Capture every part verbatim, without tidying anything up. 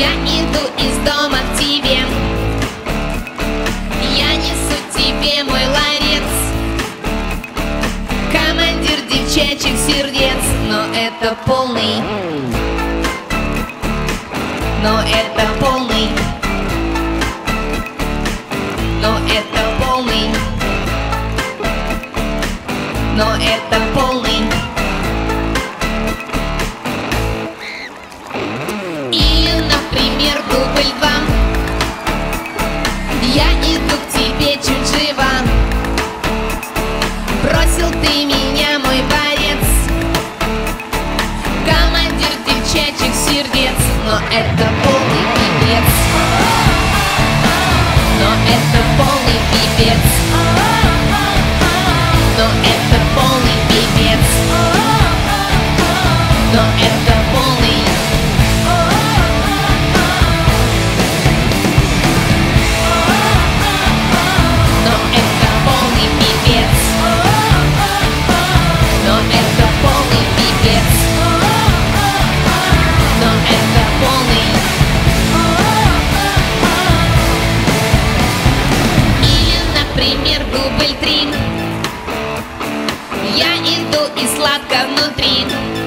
Я иду из дома к тебе, я несу тебе мой ларец, командир девчачьих сердец. Но это полный, но это полный, но это полный, но это полный. Или, например, дубль два. Я иду к тебе чуть жива, бросил ты меня, мой борец, командир девчачьих сердец. Но это полный пипец, но это полный пипец, но это полный пипец, но это полный, но это полный пипец, но это полный пипец, но это полный. Или, например, дубль три. Я иду и сладко внутри,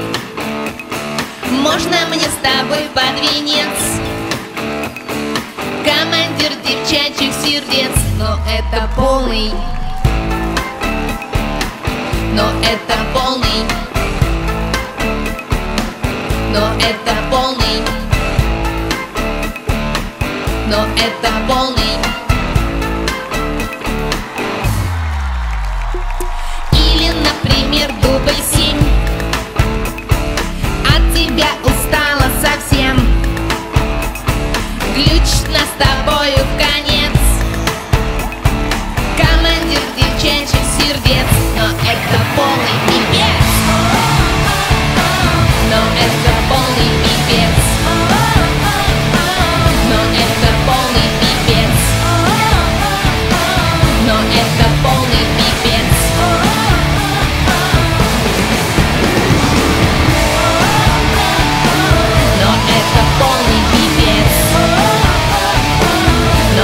можно мне с тобой под венец, командир девчачьих сердец. Но это полный, но это полный, но это полный, но это полный. Или, например, дубль семь. От тебя устала совсем, глючит нас с тобою в конец, командир девчачьих сердец. Но это полный пипец, но это полный пипец, но это полный пипец, но это полный пипец, но это полный пипец, но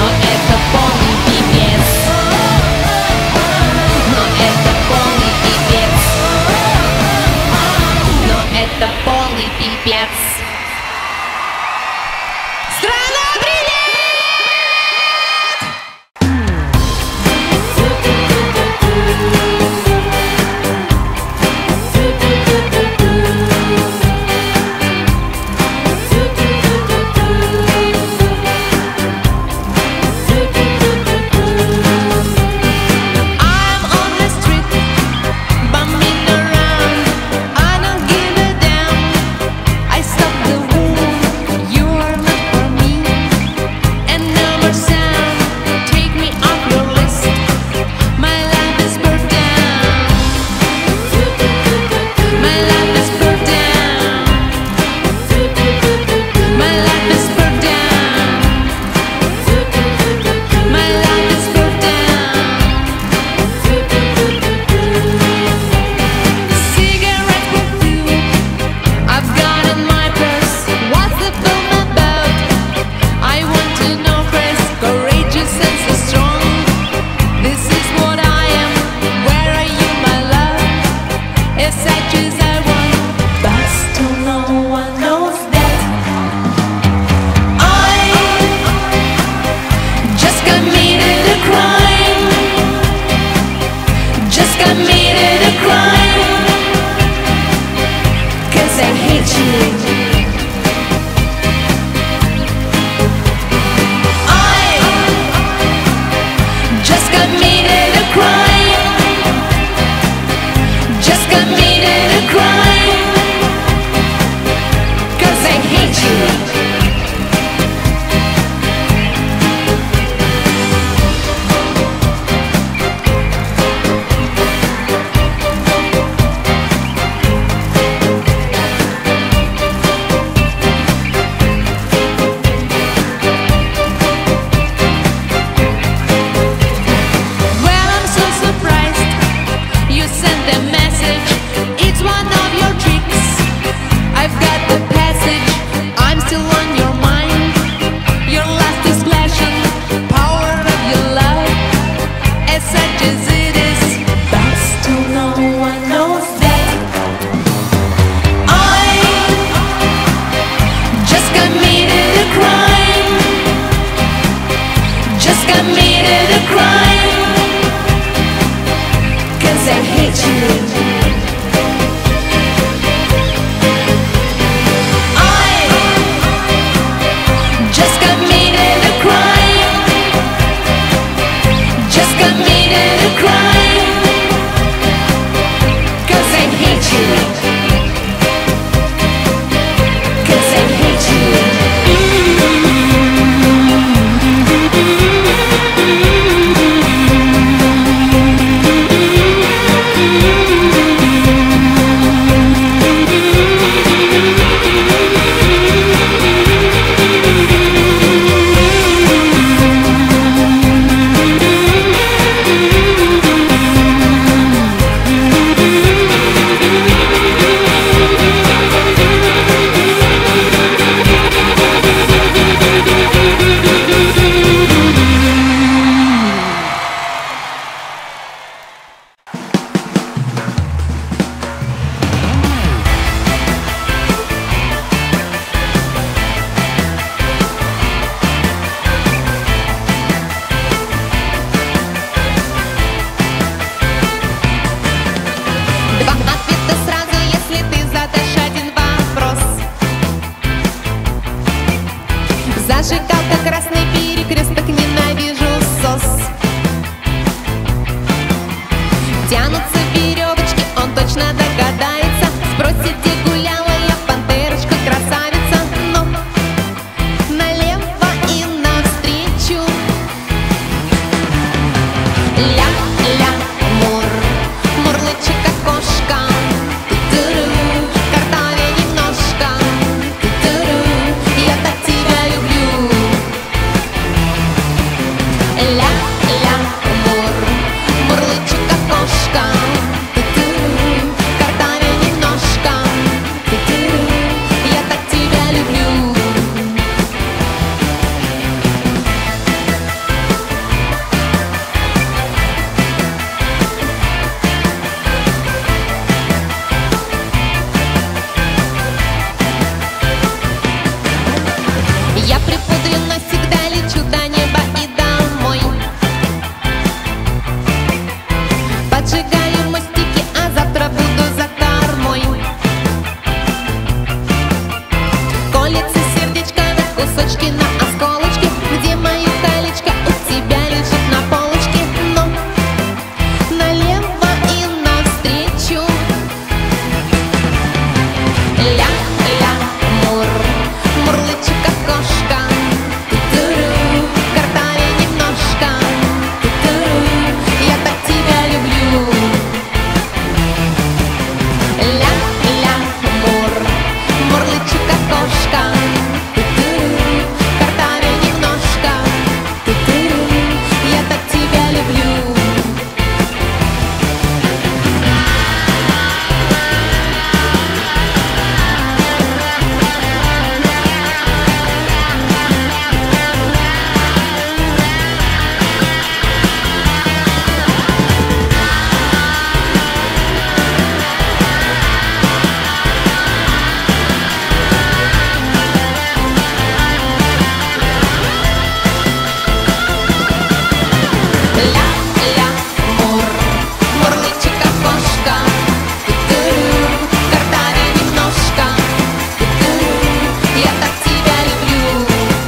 Зажигалка, красный перекресток, ненавижу сос. Тянутся веревочки, он точно догадается. Спросит, где гуляла я, пантерочка, красавица. Но налево и навстречу. Ля-ля, мур, мурлычет окошко. Ту-ту-ру, картаве немножко. Ту-ту-ру, я так тебя люблю. Ля-ля, мур, мурлычет окошко. Ту-ту-ру, картаве немножко. Ту-ту-ру, я так тебя люблю. Я припудрю, но всегда лечу до неба и домой. Поджигаю мостики, а завтра буду за кормой. Колется сердечко на кусочки, на осколочки. Где мое колечко? У тебя лежит на полочке. Но налево и навстречу. Ля-ля, мур, мурлычет окошко. Ту-ту-ру, картаве немножко. Ту-ту-ру, я так тебя люблю. Ля-ля, мур, мурлычет окошко. Ту-ту-ру, картаве немножко. Ту-ту-ру, я так тебя люблю. Ля-ля, мур, мурлычет окошко. Ту-ту-ру, картаве немножко. Ту-ту-ру, я так тебя люблю.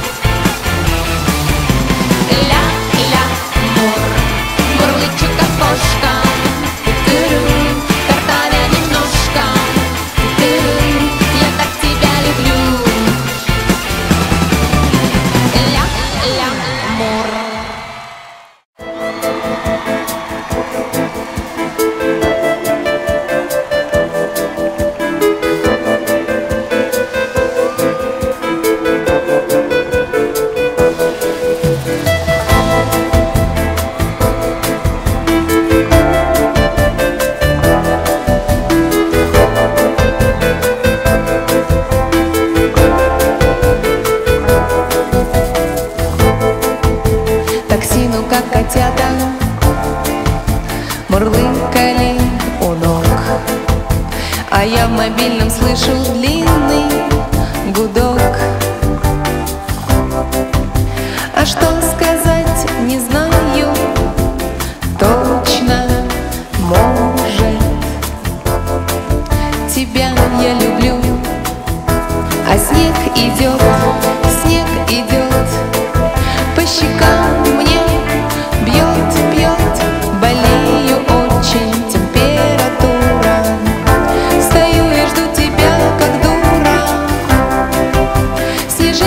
Ля-ля, мур, мурлычет окошко. Ту-ту-ру, картаве немножко. Ту-ту-ру, я так тебя люблю. Ля-ля, мур. Таксину, как котята, мурлыкали у ног. А я в мобильном слышу длинный гудок. А что сказать, не знаю точно. Может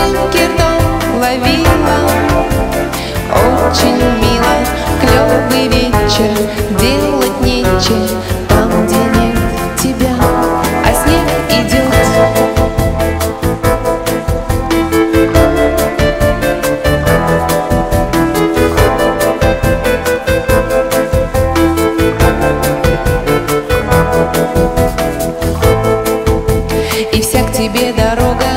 снежинки ртом ловила. Очень мило, клёвый вечер, делать нечего там, где нет тебя, а снег идет. И вся к тебе дорога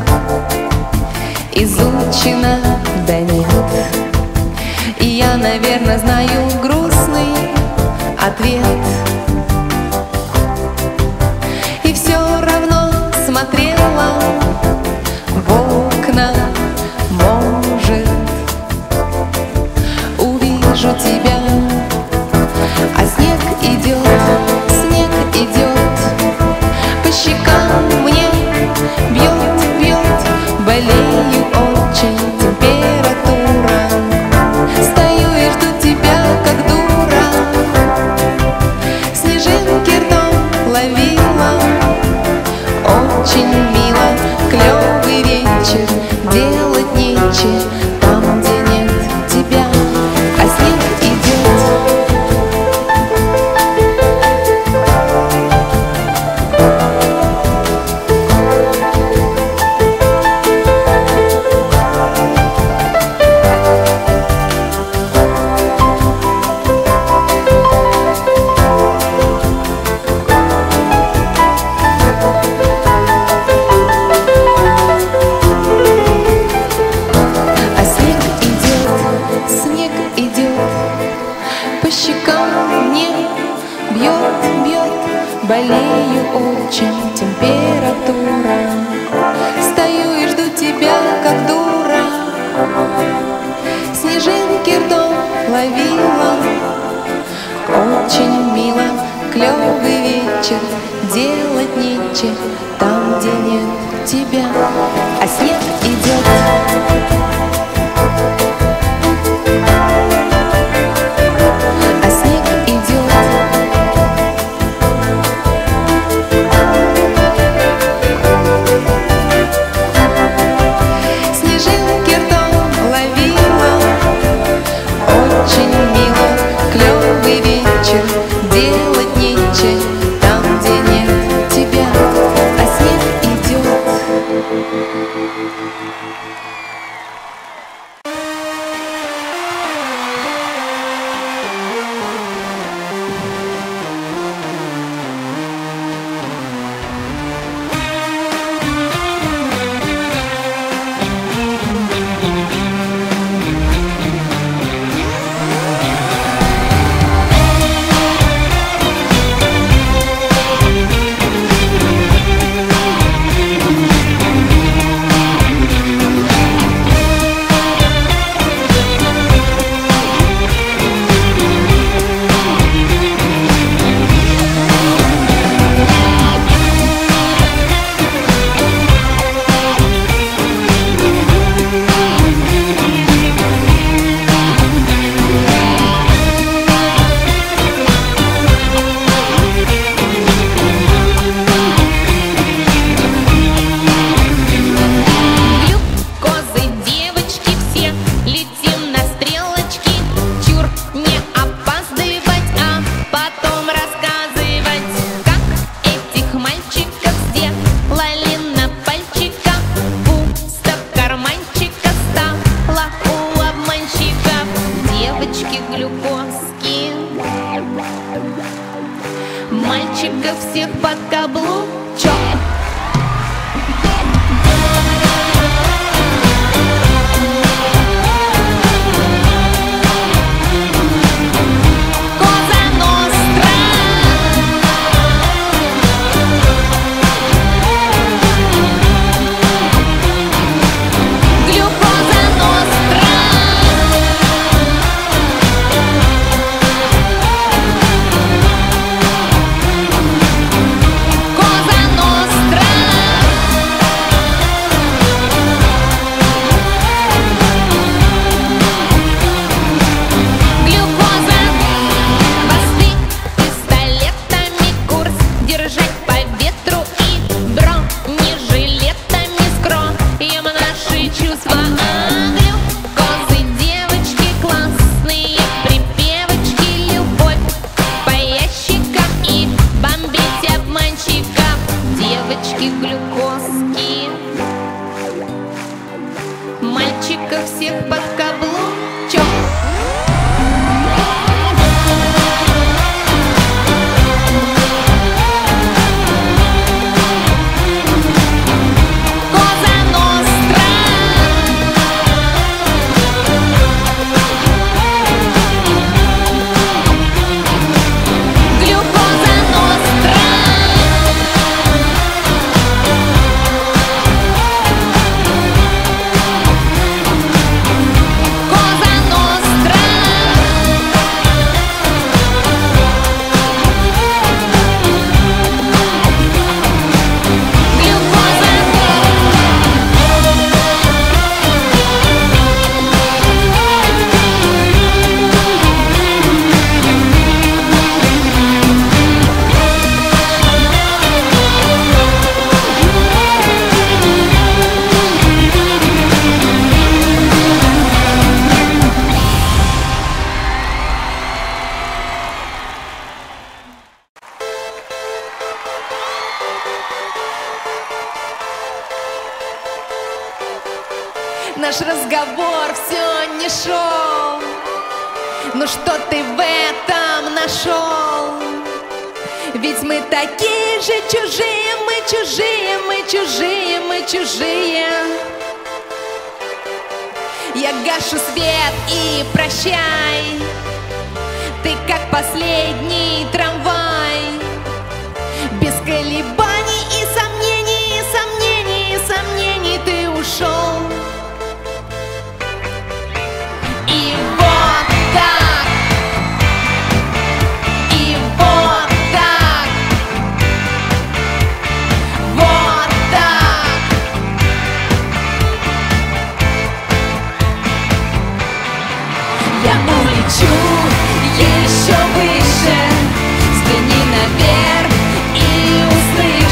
изучена, да нет. И я, наверное, знаю грустный ответ. И все равно смотрела в окна, может, увижу тебя, а снег идет, снег идет, по щекам мне бьет, бьет, болею очень, температура. Стою и жду тебя, как дура. Снежинки ртом ловила. Очень мило, клёвый вечер, делать нечего там, где нет тебя, а снег идет. По щекам мне бьет, бьет, болею очень, температура. Стою и жду тебя, как дура. Снежинки ртом ловила. Очень мило, клёвый вечер, делать нечего там, где нет тебя, а снег идет. Делать нечего там, где нет тебя, а снег идет. чувства. А, глюкозы, девочки классные, припевочки, любовь по ящикам и бомбить обманщиков. Девочки глюкозки, мальчиков всех под каблучок. Наш разговор все не шел. Ну что ты в этом нашел? Ведь мы такие же чужие, мы чужие, мы чужие, мы чужие. Я гашу свет и прощай. Ты как последний трамвай, без колебаний и сомнений, и сомнений, и сомнений ты ушел. И вот так, и вот так, вот так. Я улечу еще выше, взгляни наверх и услышь.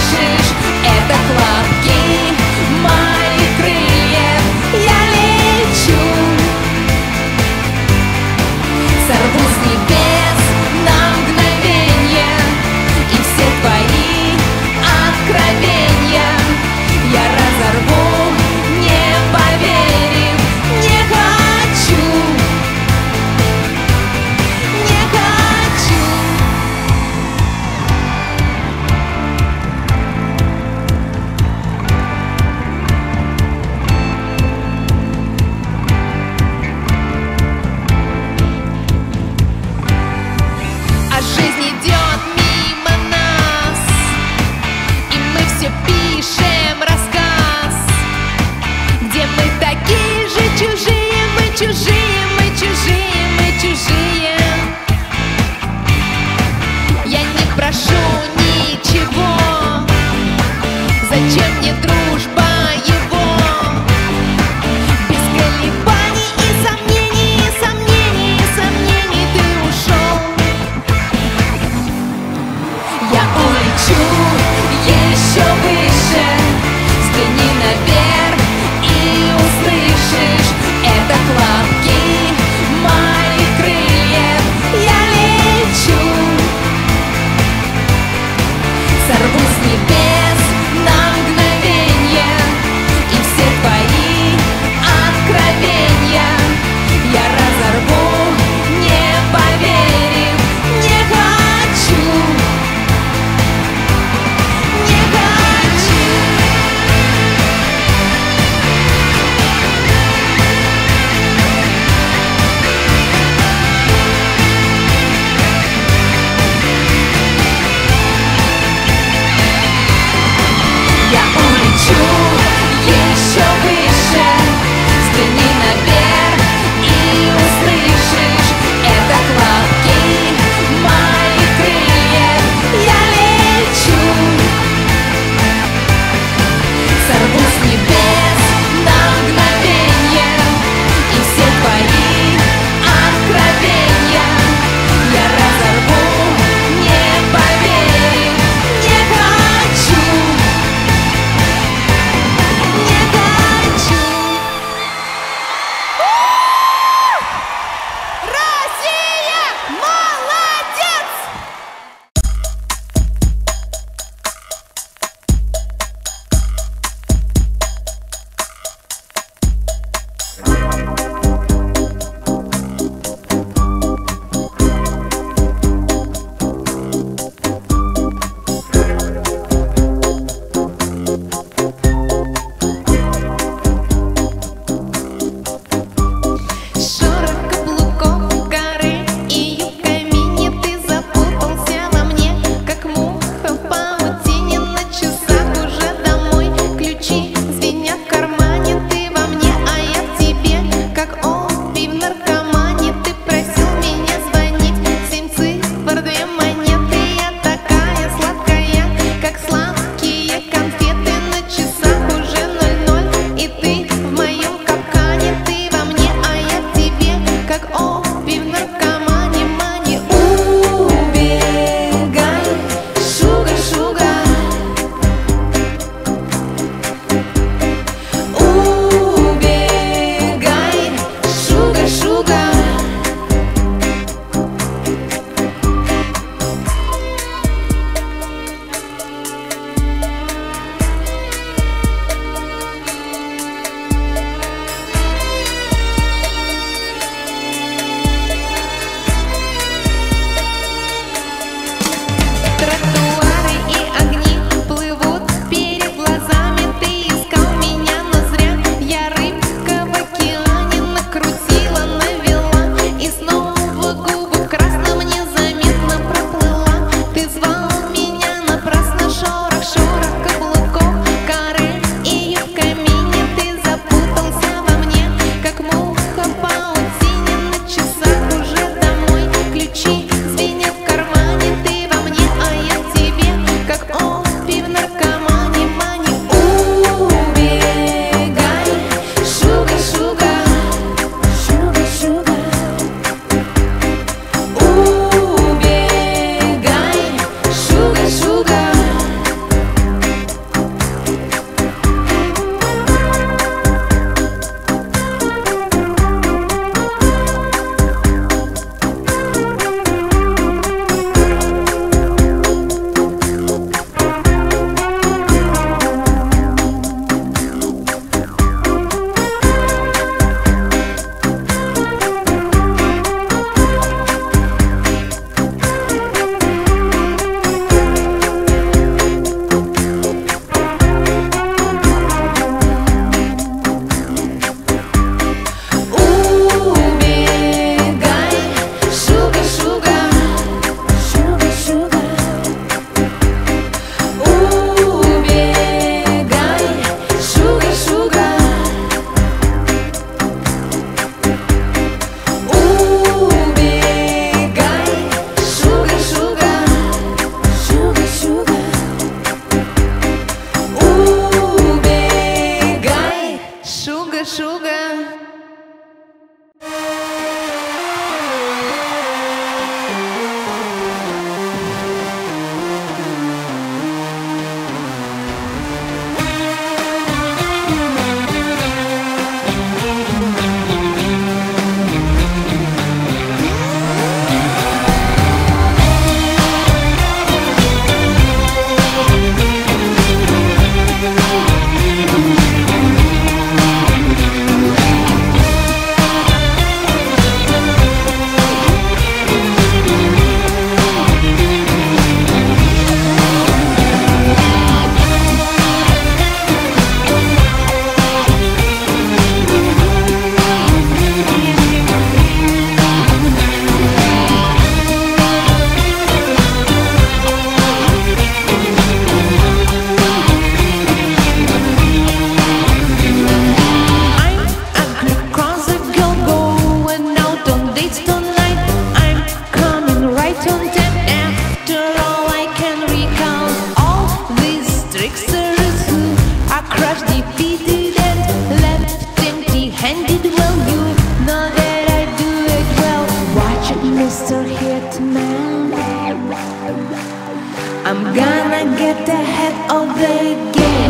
get ahead of the game.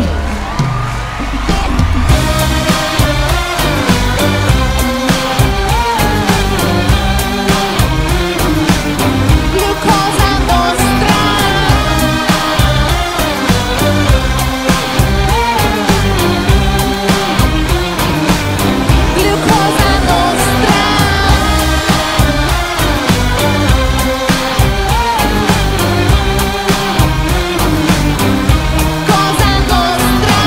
Glucosa nostra. Glucosa nostra. Cosa nostra.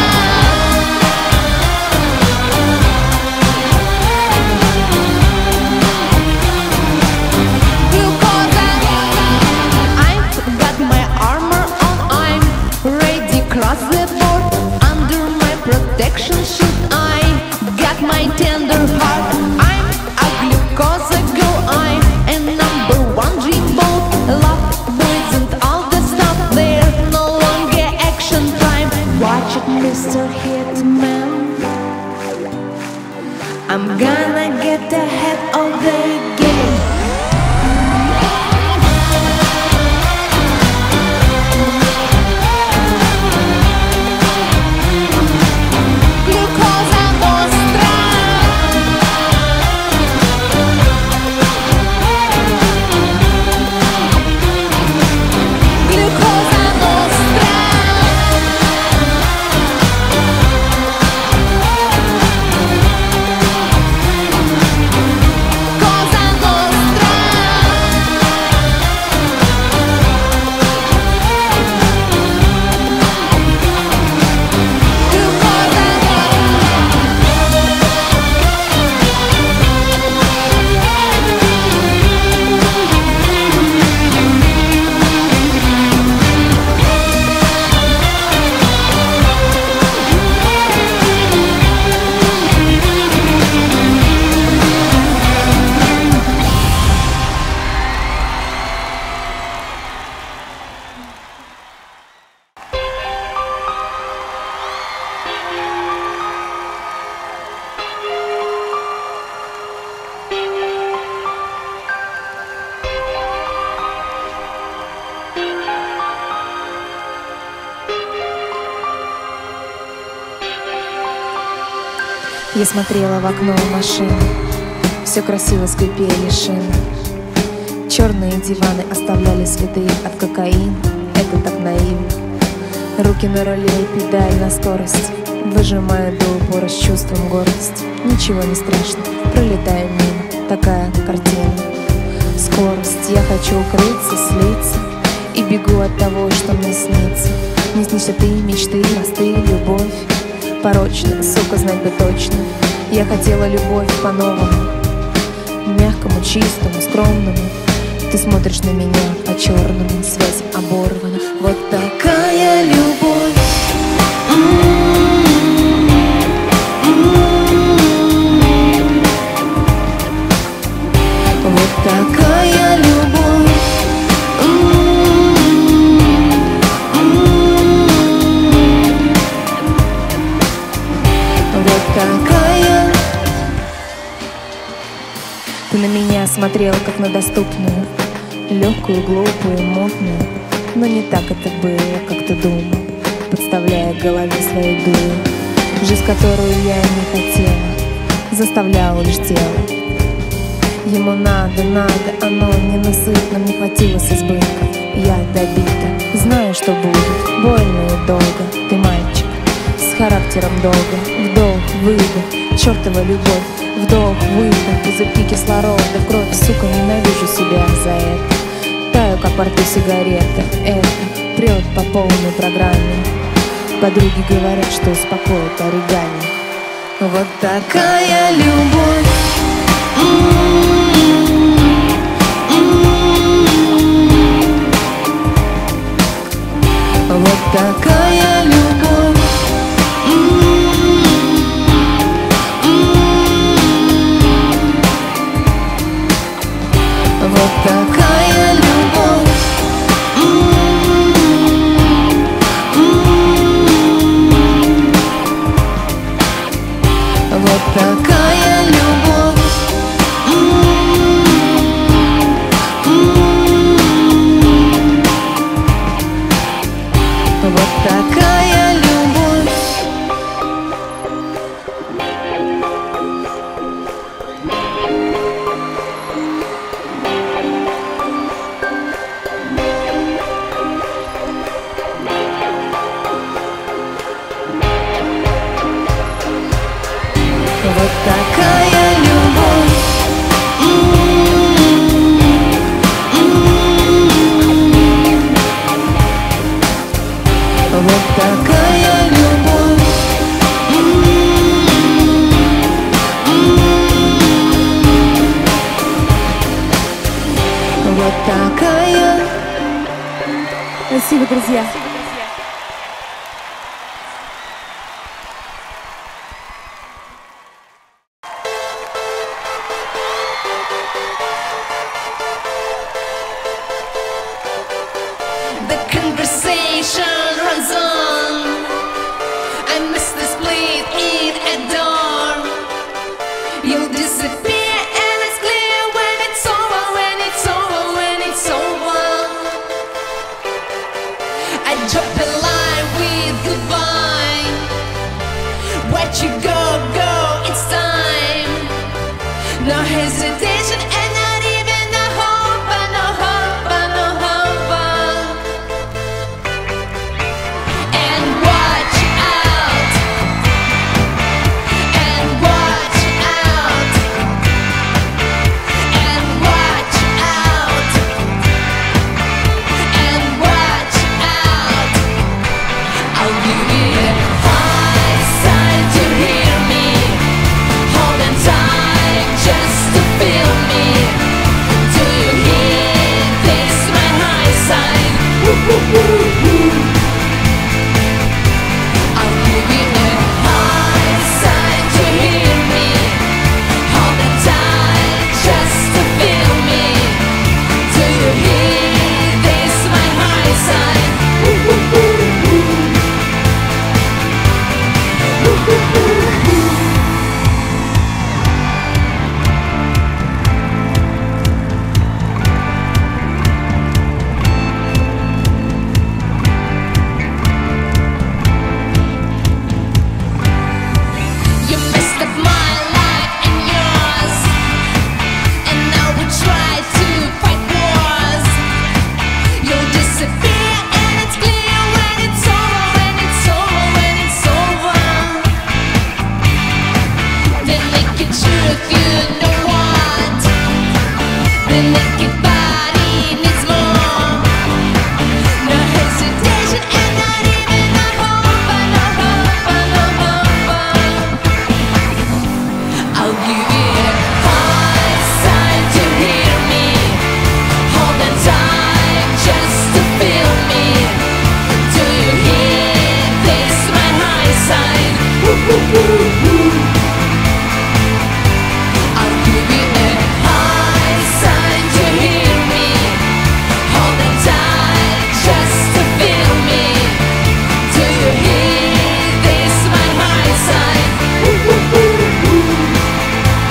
Glucosa. I've got my armor on, I'm ready, cross the board. Under my protection shield, I got my tender heart. I'm a glucose girl, I'm a number one dreamboat. Love boys and all the stuff, there's no longer action time. Watch it, Mister Hitman, I'm gonna get ahead of the game. Glucosa nostra. Glucosa nostra. Cosa nostra. Я смотрела в окно машины, все красиво скрипели шины. Черные диваны оставляли следы от кокаина. Это так наивно. Руки на руле, педаль на скорость, выжимая до упора с чувством гордости. Ничего не страшно, пролетаю мимо, такая картина. Скорость, я хочу укрыться, слиться, и бегу от того, что мне снится. Не снишься ты, мечты, мосты, любовь порочно, сука, знать бы точно. Я хотела любовь по-новому, мягкому, чистому, скромному. Ты смотришь на меня по-черному, связь оборвана. Вот такая любовь. Вот такая любовь. Вот такая. Ты на меня смотрел, как на доступную, легкую, глупую, мутную. Но не так это было, как ты думал, подставляя к голове свою дулю. Жизнь, которую я не хотела, заставляла лишь тело. Ему надо, надо, оно ненасытно, мне хватило с избытком. Я добита, знаю, что будет больно и долго. Ты мальчик с характером долго. Вдох, выдох, чертова любовь. Вдох, выдох, языки кислорода в кровь. Сука, ненавижу себя за это. Таю, как во рту сигарета. Это прет по полной программе. Подруги говорят, что успокоит оригами. Вот такая любовь. Вот такая любовь. Вот такая любовь. Вот такая такая. Спасибо, друзья. The conversation runs on. I miss the split in a dorm. You'll disappear and it's clear when it's over, when it's over, when it's over. I drop a line with goodbye. Where'd you go, go, it's time. No hesitation and not even a hope, no hope, no hope. And watch out, and watch out, and watch out, and watch out. I'll give you a high sign to hear me. Hold on tight just to feel me. Do you hear this, my high sign? Woo, woo, woo, woo. I'll give you a high sign to hear me. Hold on tight just to feel me. Do you hear this, my high sign? Woo, woo, woo, woo. Woo, woo, woo, woo. You messed up my life and yours, and now we try to fight wars. You'll disappear and it's clear when it's over, when it's over, when it's over. The naked truth, you know what? The naked body needs more. No hesitation and not even a hope, no hope, no hope. I'll give you a high sign to hear me. Hold on tight just to feel me. Do you hear this, my high sign? Woo, woo, woo, woo. I'll give you a high sign to hear me. Hold on tight just to feel me. Do you hear this, my high sign? Woo, woo, woo, woo.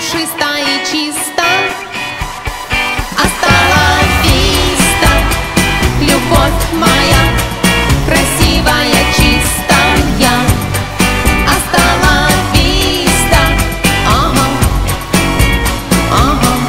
пушисто и чисто. Hasta la vista, любовь моя, красивая, чистая. Hasta la vista, ага, ага.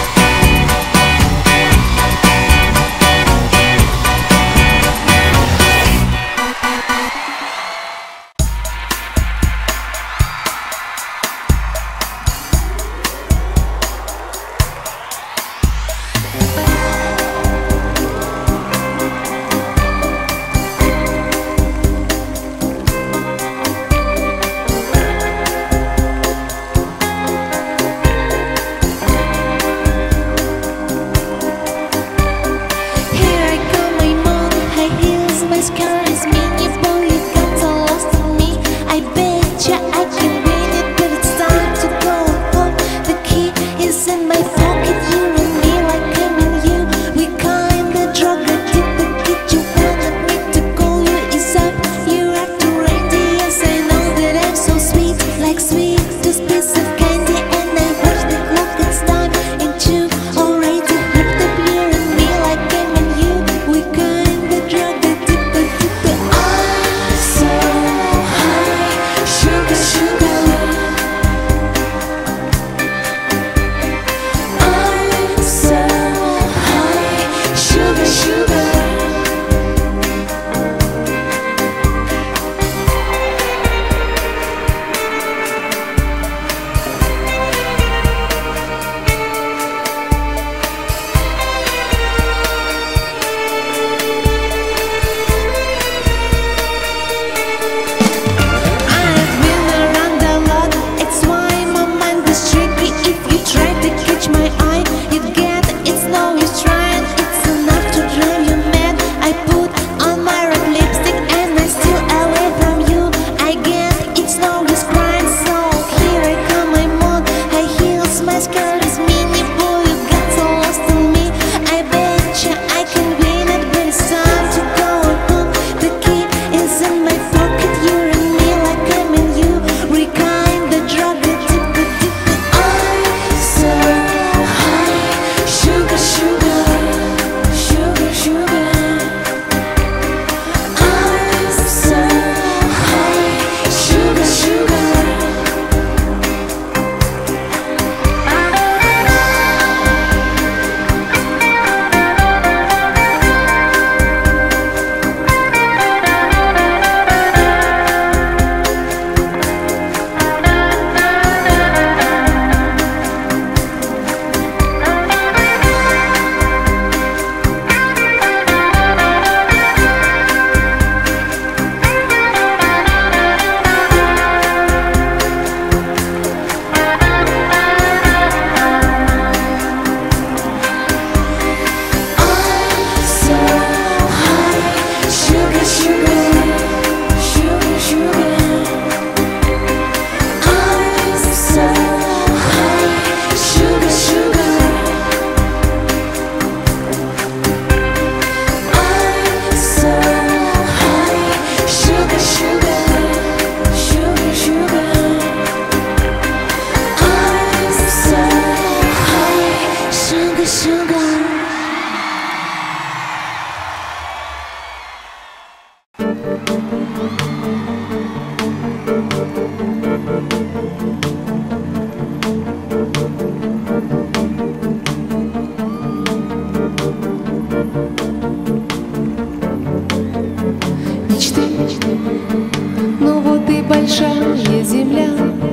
Но вот и большая земля,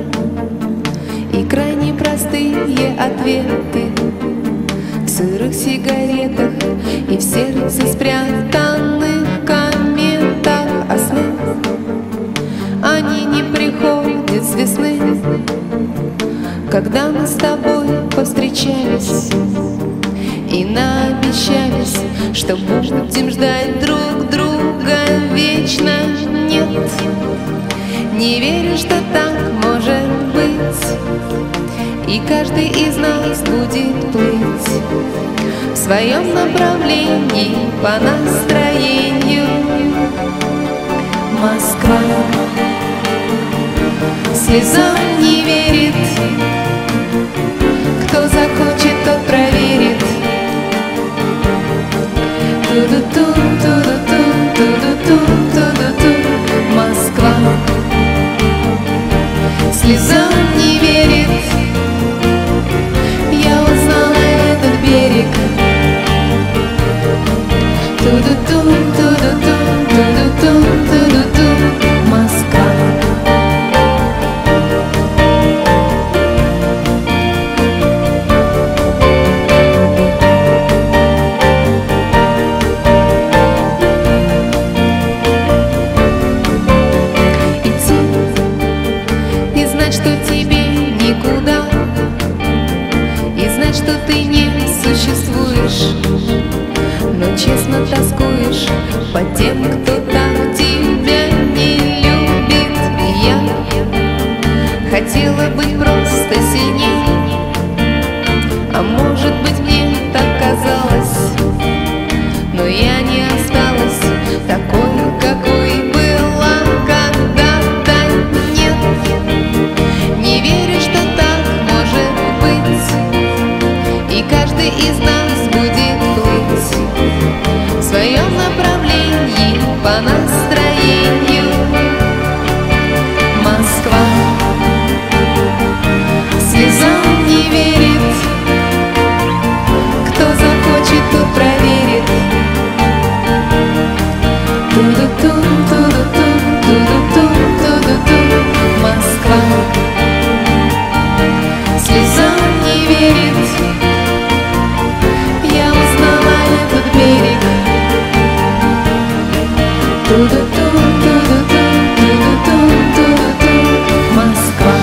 и крайне простые ответы в сырых сигаретах и в сердце спрятанных кометах. А сны, они не приходят с весны, когда мы с тобой повстречались и наобещались, что будем ждать друг друга вечно. Нет, не верю, что так может быть, и каждый из нас будет плыть в своем направлении по настроению. Москва слезам не верит, по тем, кто так тебя не любит. Я хотела быть просто сильней, а может быть мне так казалось, но я не осталась такой, какой была когда-то. Нет, не верю, что так может быть, и каждый из нас будет плыть в своем направлении по настроению. Москва слезам не верит, кто захочет, тот проверит. Ту-ду-ту, ту-ду-ту, ту-ду-ту, ту-ду-ту. Москва слезам не верит, я узнала этот берег. Ту-ду-ту, ту-ду-ту, ту-ду-ту, ту-ду-ту. Москва.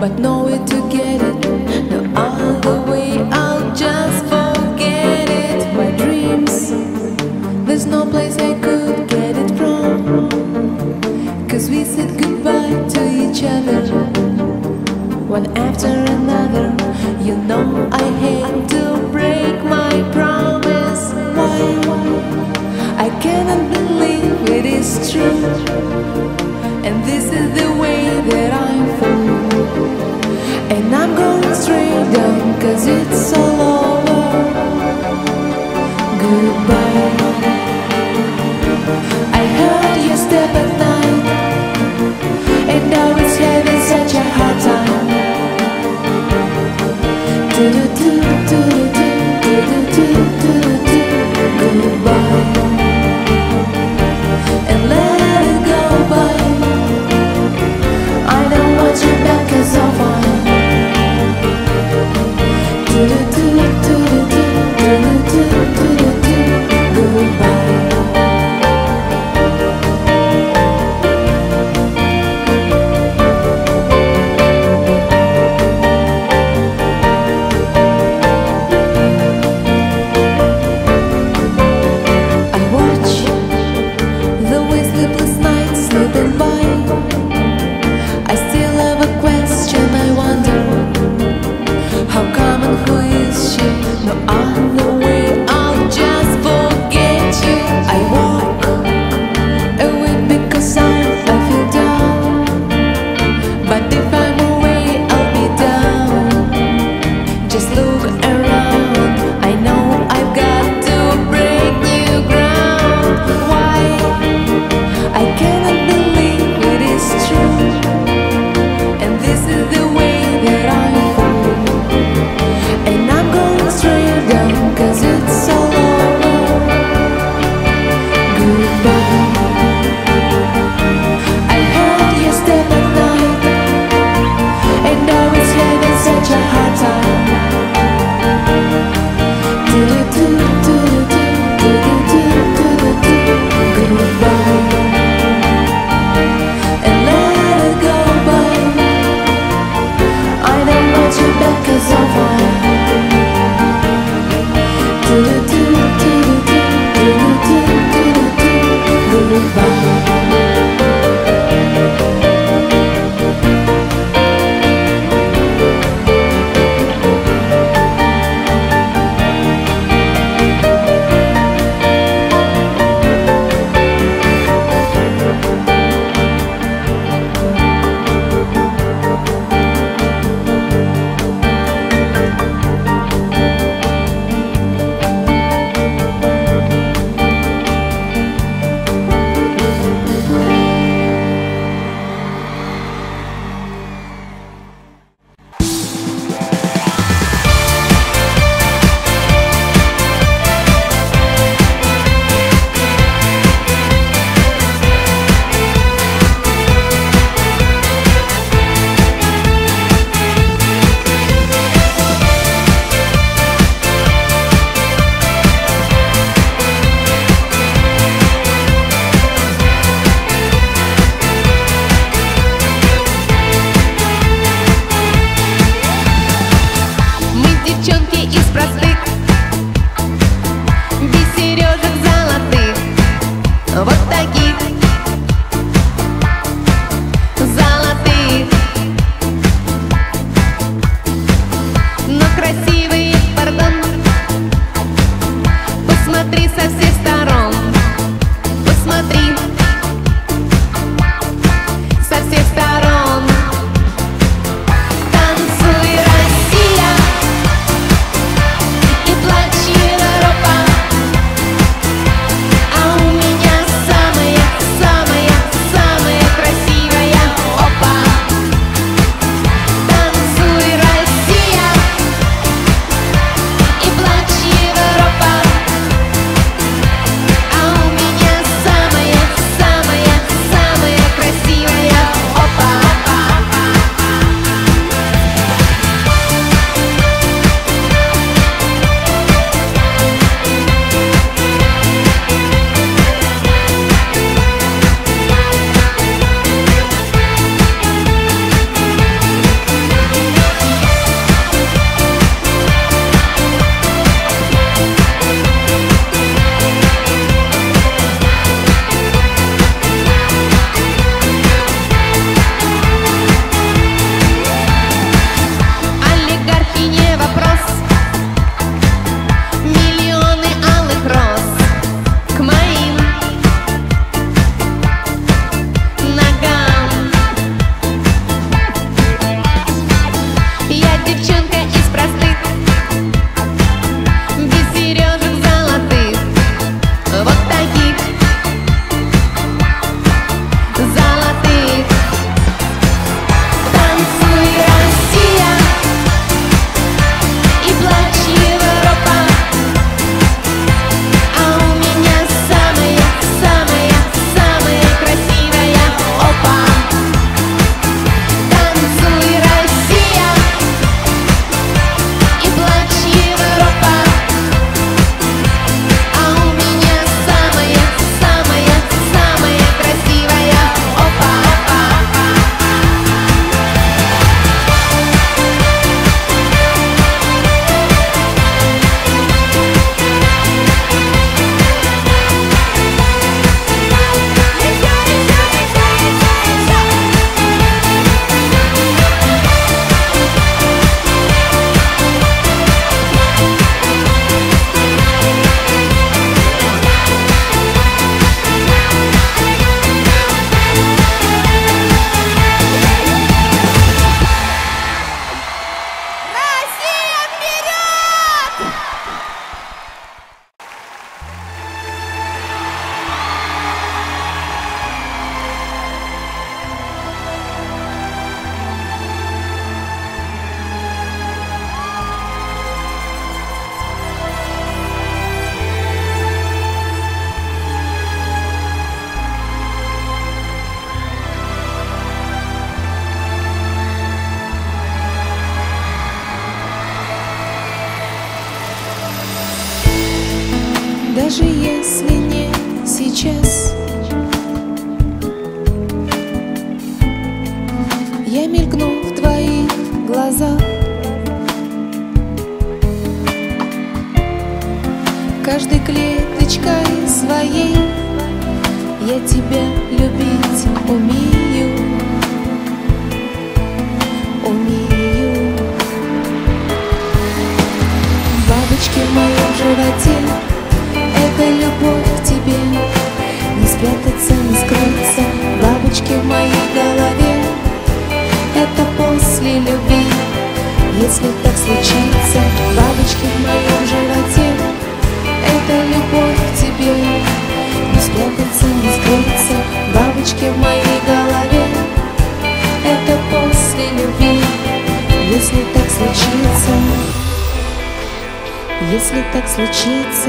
but no way to get it, no other way, I'll just forget it. My dreams, there's no place I could get it from, 'cause we said goodbye to each other, one after another. You know I hate to break my promise. Why? I cannot believe it is true, and this is the way that I feel. And I'm going straight down, 'cause it's all over. Goodbye. I heard you step at night, and I was having such a hard time. Goodbye, and let it go by. Я мелькну в твоих глазах. Каждой клеточкой своей я тебя любить умею, умею. Бабочки в моем животе — это любовь к тебе. Не спрятаться, не скрыться. Бабочки в моей голове — это после любви. Если так случится, бабочки в моем животе — это любовь к тебе. Не спрятаться, не скрыться. Бабочки в моей голове — это после любви. Если так случится, если так случится.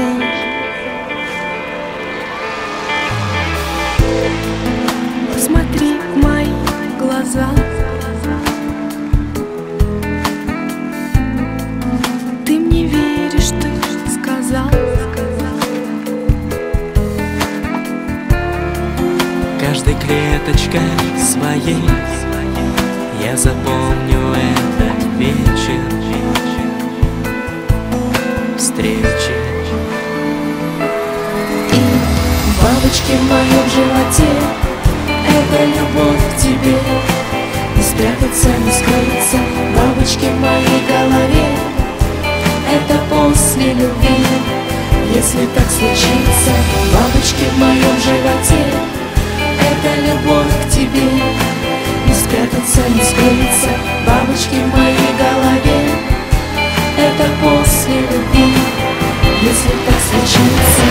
Посмотри в мои глаза. Ты мне веришь, ты сказал. Каждой клеточкой своей я запомню этот вечер встречи. И бабочки в моем животе — это любовь к тебе. Не спрятаться, не скрыться. Бабочки в моей голове — это после любви. Если так случится, бабочки в моем животе — это любовь к тебе. Не спрятаться, не скрыться. Бабочки в моей голове — это после любви. Если так случится.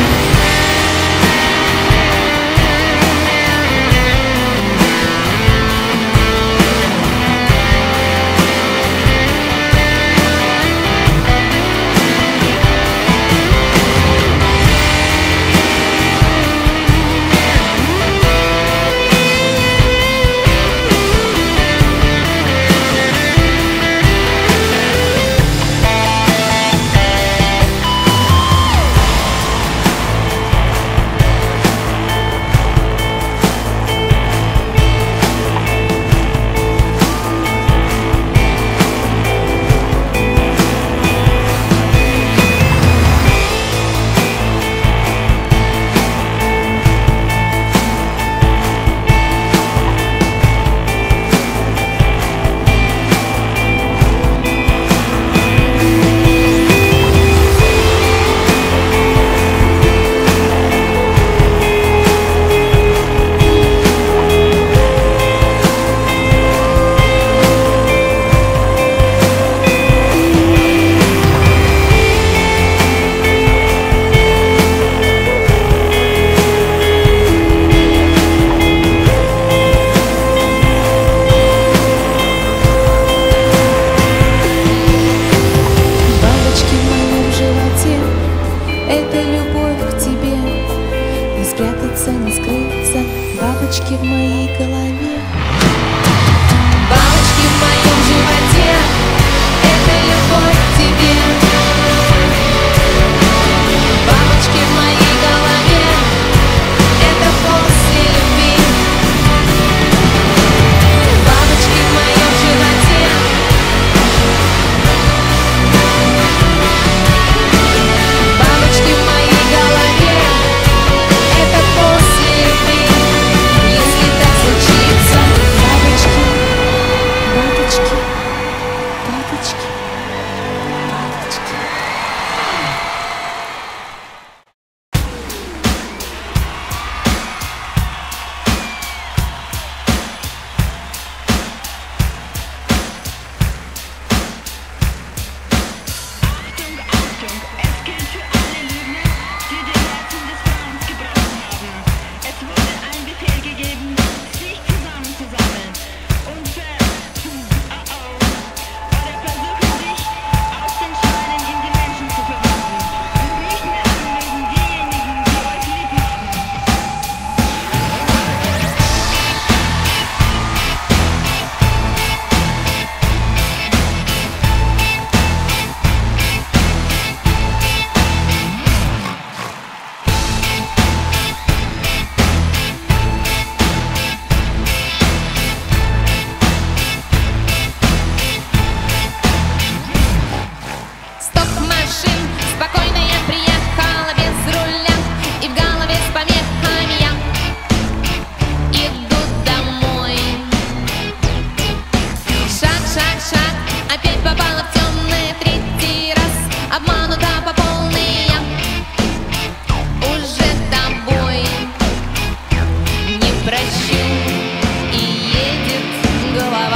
Опять попала в темное в третий раз, обманута по полной я. Уже тобой не прощу, и едет голова.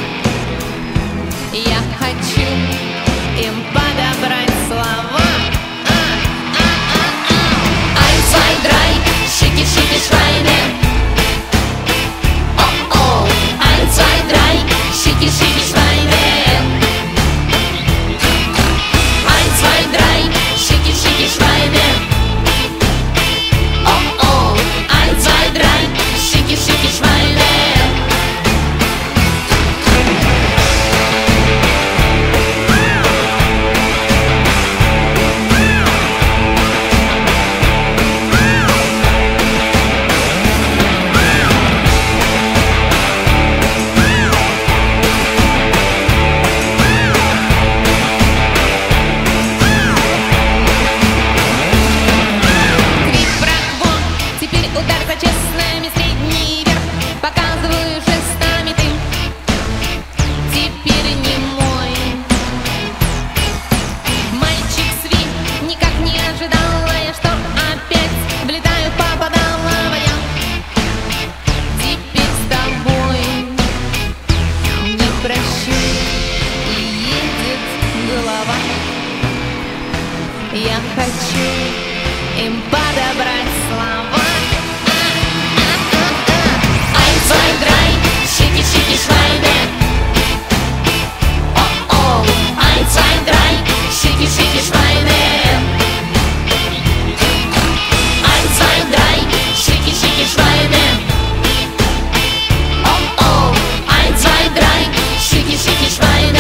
Я хочу им подобрать слова. Eins, zwei, drei, schicki, schicki, Schweine. Oh, oh, eins, zwei, drei, schicki, schicki, Schweine. Eins, zwei, drei, schicki, schicki, Schweine. Oh, oh, eins, zwei, drei, schicki, schicki, Schweine. Теперь удар за честными, средний верх. Показываю жестами ты. Теперь не мой. Мальчик Сви, никак не ожидала я, что опять влетаю, попадала я. Теперь с тобой не прощу, и едет голова. Я хочу им подобрать слова. Eins, zwei, drei, schicki, schicki, Schweine. Oh, oh, eins, zwei, drei, schicki, schicki, Schweine. Eins, zwei, drei, schicki, schicki, Schweine. Oh, oh, eins, zwei, drei, schicki, schicki, Schweine.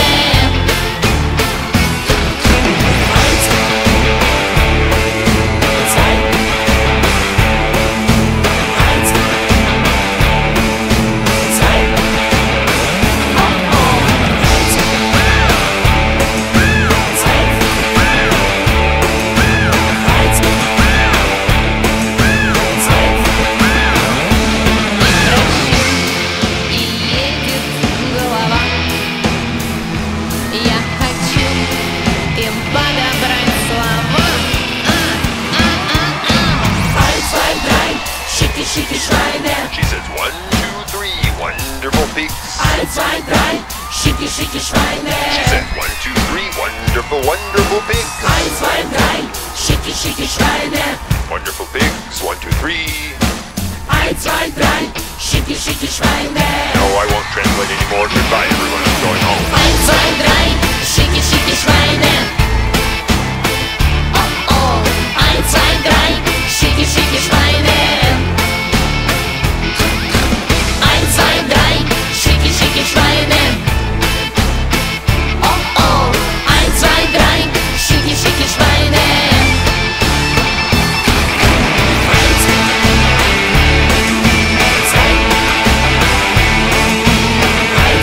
Schicki Schweine. She says one, two, three, wonderful pigs. Eins, zwei, drei, schicki, schicki Schweine. She says one, two, three, wonderful, wonderful pigs. Eins, zwei, drei, schicki, schicki Schweine. Wonderful pigs, one, two, three. Eins, zwei, drei, schicki, schicki Schweine. No, I won't translate anymore. Goodbye, everyone. I'm going home. Eins, zwei, drei, schicki, schicki Schweine. Oh, oh, eins, zwei, drei, schicki, schicki Schweine. Eins, zwei, drei, schicki, schicki Schweine. Oh, oh, eins, zwei, drei, schicki, schicki Schweine. Eins, zwei, eins,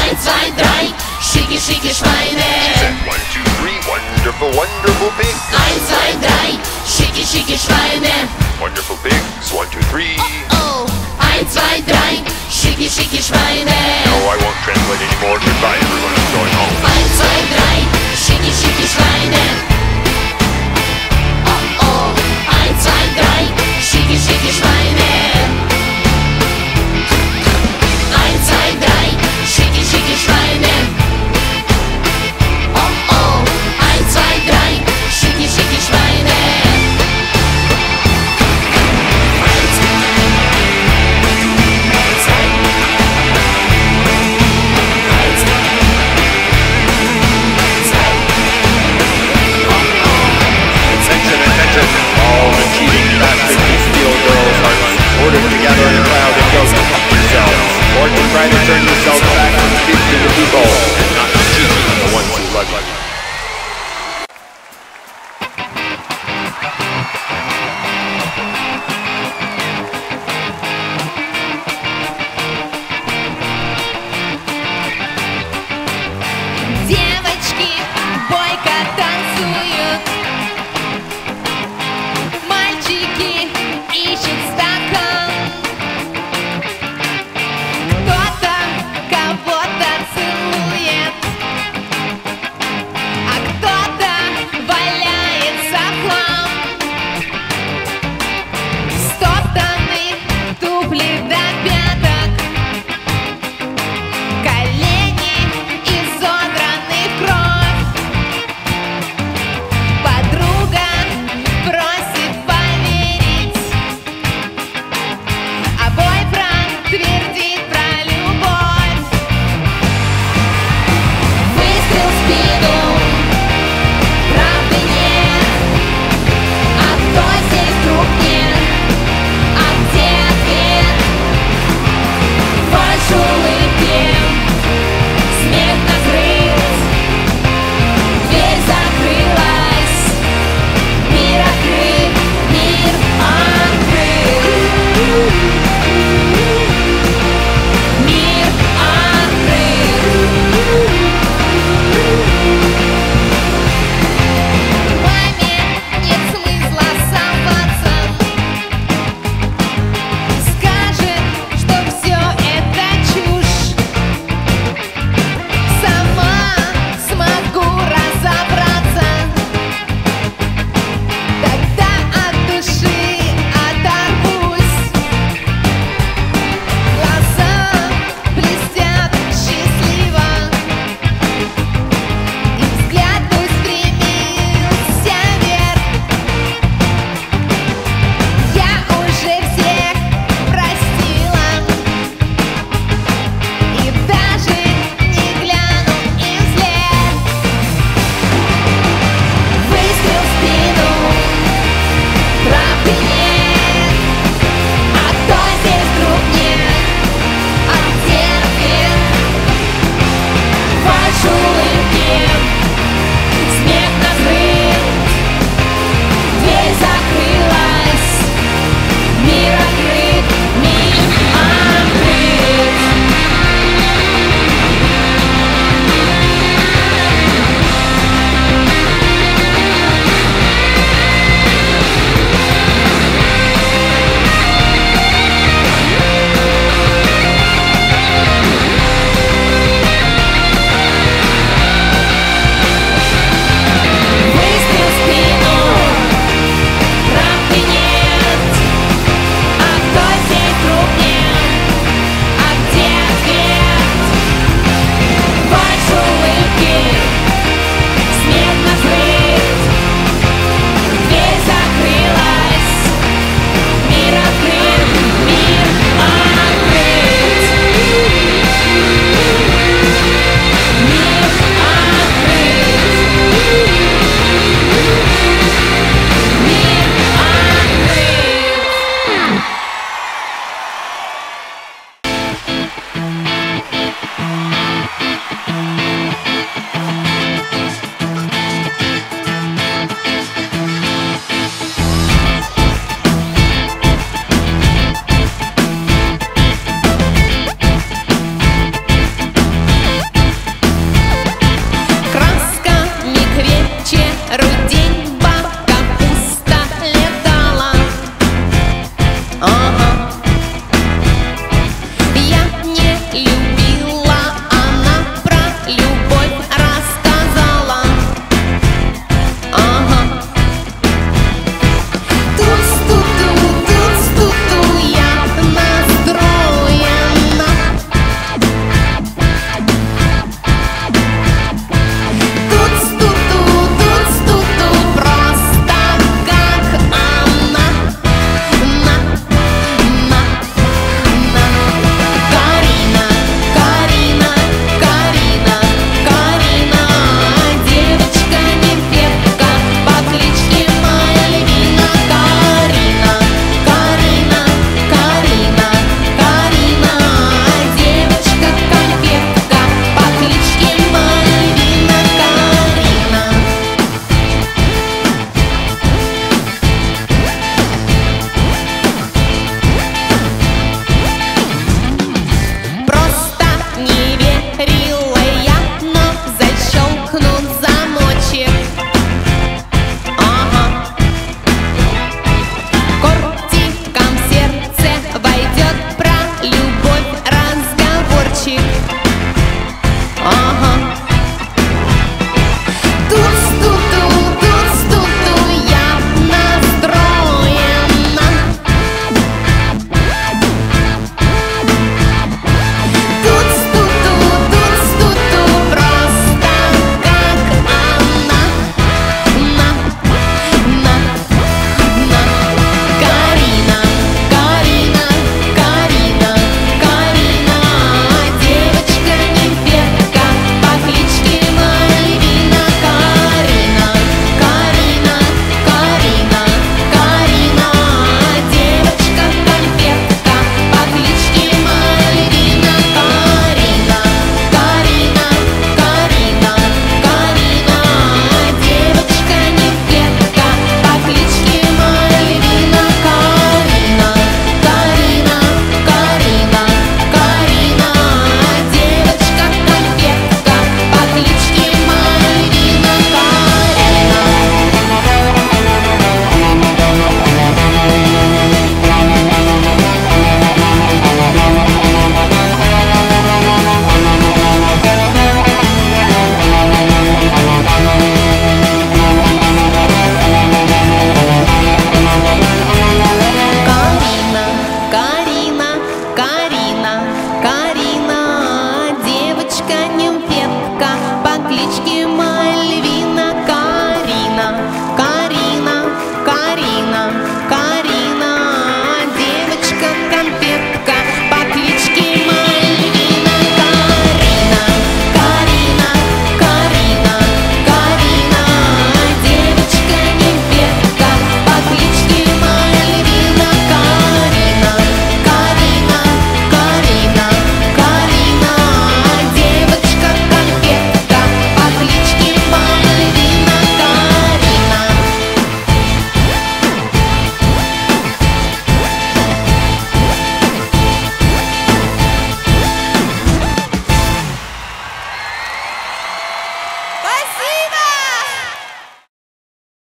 Eins, zwei, drei, Schicki, Schicki, Schweine. Said one, two, three, wonderful, wonderful pigs. Eins, zwei, drei, Schicki, Schicki, Schweine. Wonderful pigs, one, two, three. Oh, eins, zwei, drei, Schicki, Schicki, Schweine. No, I won't translate anymore. Goodbye, everyone. I'm going home. Eins, zwei, drei, Schicki, Schicki, Schweine. Oh, oh, eins, zwei, drei, Schicki, Schicki, Schweine. Eins, zwei, drei, Schicki, Schicki, Schweine. Oh, oh, eins, zwei, drei, Schicki, Schicki, Schweine. Attention, attention. All the cheating bastards who steal girls' hearts. Ordered to gather in a crowd and go fuck yourselves. Or to try to turn yourselves back from pigs into people. And not to cheat on the ones who love you.